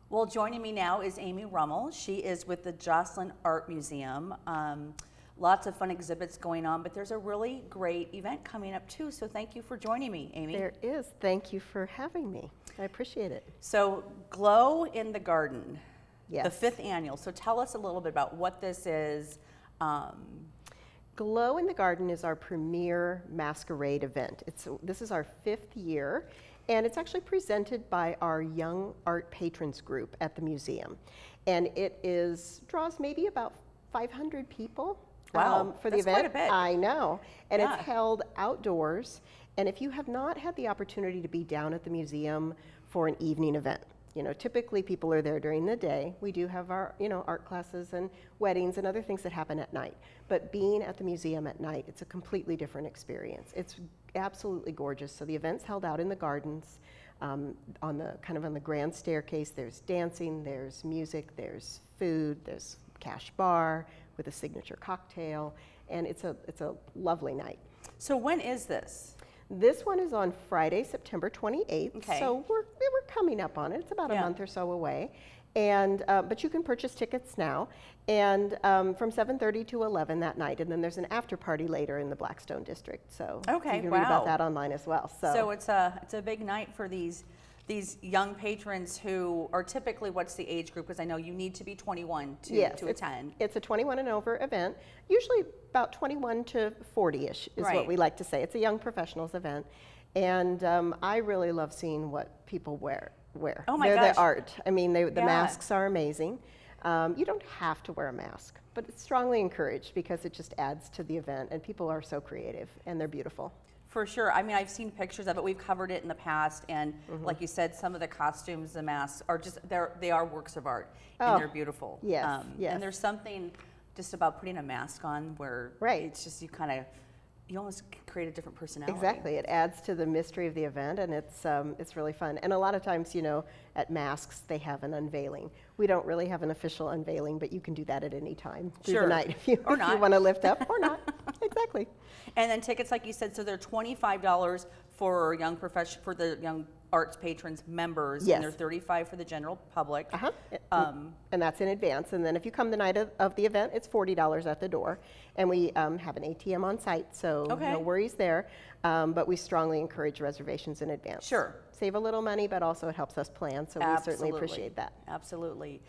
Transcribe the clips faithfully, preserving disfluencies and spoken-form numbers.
Well, joining me now is Amy Rummel. She is with the Joslyn Art Museum. Um, lots of fun exhibits going on, but there's a really great event coming up too, so thank you for joining me, Amy. There is. Thank you for having me. I appreciate it. So, Glow in the Garden, Yes. the fifth annual. So tell us a little bit about what this is. Um, Glow in the Garden is our premier masquerade event. It's, this is our fifth year, and it's actually presented by our Young Art Patrons group at the museum. And it is draws maybe about five hundred people Wow, um, for the that's event. quite a bit. I know. And Yeah. it's held outdoors. And if you have not had the opportunity to be down at the museum for an evening event, you know, typically people are there during the day. We do have our, you know, art classes and weddings and other things that happen at night. But being at the museum at night, it's a completely different experience. It's absolutely gorgeous. So the event's held out in the gardens, um, on the kind of on the grand staircase. There's dancing, there's music, there's food, there's cash bar with a signature cocktail, and it's a it's a lovely night. so when is this? This one is on Friday, September twenty-eighth. Okay. So we're, we're coming up on it. It's about Yeah. a month or so away. And, uh, but you can purchase tickets now, and um, from seven thirty to eleven that night. And then there's an after party later in the Blackstone District. So Okay, you can wow. read about that online as well. So, So it's a it's a big night for these these young patrons who are typically, what's the age group? Because I know you need to be twenty-one to, yes, to it's, attend. it's a twenty-one and over event, usually about twenty-one to forty-ish is Right. what we like to say. It's a young professionals event. And um, I really love seeing what people wear. wear. Oh my They're gosh. the art. I mean, they, the Yeah. masks are amazing. Um, you don't have to wear a mask, but it's strongly encouraged because it just adds to the event, and people are so creative and they're beautiful. For sure. I mean, I've seen pictures of it. We've covered it in the past, and Mm-hmm. like you said, some of the costumes, the masks are just they're they are works of art, Oh, and they're beautiful. Um, yes, yes. And there's something just about putting a mask on where Right. it's just you kind of you almost create a different personality. Exactly. It adds to the mystery of the event, and it's um, it's really fun. And a lot of times, you know, at masks they have an unveiling. We don't really have an official unveiling, but you can do that at any time through Sure. the night if you, Or if you not. want to lift up or not. Exactly. And then tickets, like you said, so they're twenty-five dollars for young profession for the young arts patrons members, Yes. and they're thirty-five for the general public. Uh-huh. Um, And that's in advance. And then if you come the night of, of the event, it's forty dollars at the door. And we um, have an A T M on site, so Okay. no worries there. Um, but we strongly encourage reservations in advance. Sure. Save a little money, but also it helps us plan, so we certainly Absolutely. appreciate that. Absolutely.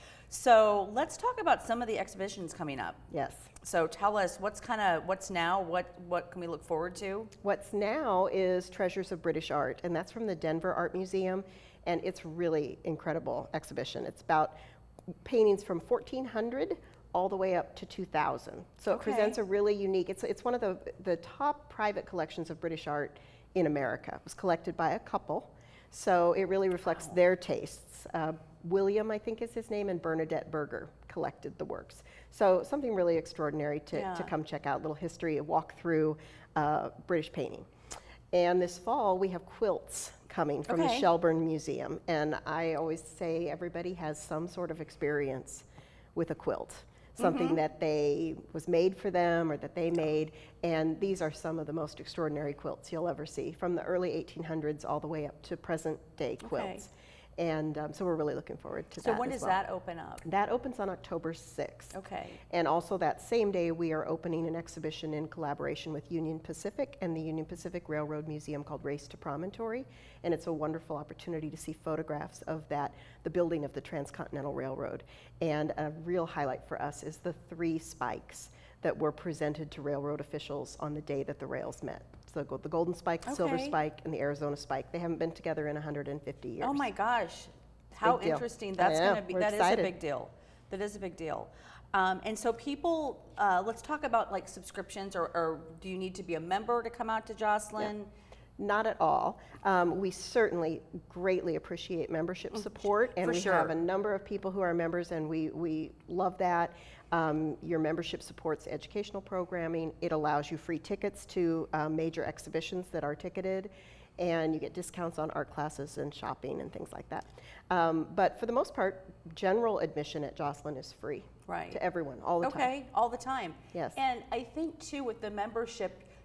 So let's talk about some of the exhibitions coming up. Yes. So tell us what's kind of what's now. What what can we look forward to? What's now is Treasures of British Art, and that's from the Denver Art Museum, and it's really incredible exhibition. It's about paintings from fourteen hundred all the way up to two thousand. So Okay. it presents a really unique, it's, it's one of the, the top private collections of British art in America. It was collected by a couple, so it really reflects Wow. their tastes. Uh, William, I think is his name, and Bernadette Berger collected the works. So something really extraordinary to, Yeah. to come check out, little history, a walk through uh, British painting. And this fall, we have quilts coming from Okay. the Shelburne Museum. And I always say everybody has some sort of experience with a quilt, something Mm-hmm. that they was made for them or that they made. And these are some of the most extraordinary quilts you'll ever see, from the early eighteen hundreds all the way up to present day quilts. And um, so we're really looking forward to So that when as does well. that open up? That opens on October sixth. Okay. And also that same day, we are opening an exhibition in collaboration with Union Pacific and the Union Pacific Railroad Museum called Race to Promontory. And it's a wonderful opportunity to see photographs of that, the building of the Transcontinental Railroad. And a real highlight for us is the three spikes that were presented to railroad officials on the day that the rails met. So go- the Golden Spike, the Silver Okay. Spike, and the Arizona Spike. They haven't been together in one hundred fifty years. Oh my gosh, how Big deal. interesting! I That's know, going to be. we're That is excited. a big deal. That is a big deal. Um, and so people, uh, let's talk about like subscriptions, or, or do you need to be a member to come out to Joslyn? Not at all. Um, we certainly greatly appreciate membership support, and for we sure. have a number of people who are members, and we, we love that. Um, your membership supports educational programming. It allows you free tickets to uh, major exhibitions that are ticketed, and you get discounts on art classes and shopping and things like that. Um, but for the most part, general admission at Joslyn is free Right. to everyone all the time. Okay, all the time. Yes. And I think too with the membership,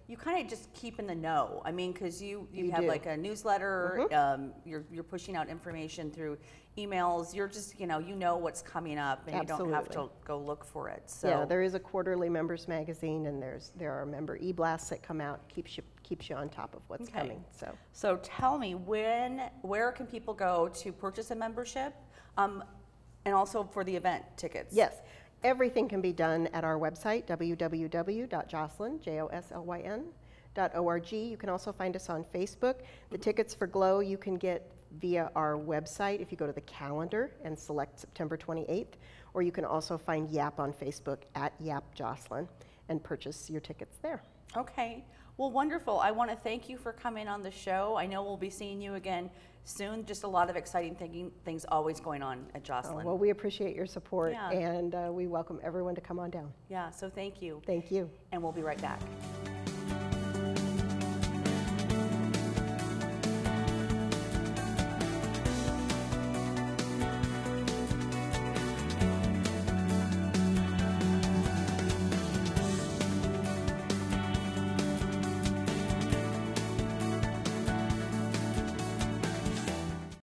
you kind of just keep in the know. I mean, because you, you, You have do. like a newsletter, Mhm. um, you're, you're pushing out information through emails. You're just, you know, you know what's coming up and you don't have to Absolutely. go look for it. So Yeah, there is a quarterly members magazine, and there's there are member e-blasts that come out, keeps you keeps you on top of what's Okay. coming. So So tell me, when, where can people go to purchase a membership, um, and also for the event tickets? yes, everything can be done at our website, w w w dot joslyn, J O S L Y N, dot org. You can also find us on Facebook. The tickets for Glow you can get via our website if you go to the calendar and select September twenty-eighth, or you can also find YAP on Facebook at YAP Joslyn and purchase your tickets there. Okay. Well, wonderful. I want to thank you for coming on the show. I know we'll be seeing you again soon. Just a lot of exciting thinking, things always going on at Oh, Joslyn. well, we appreciate your support, Yeah. and uh, we welcome everyone to come on down. Yeah, so thank you. Thank you. And we'll be right back.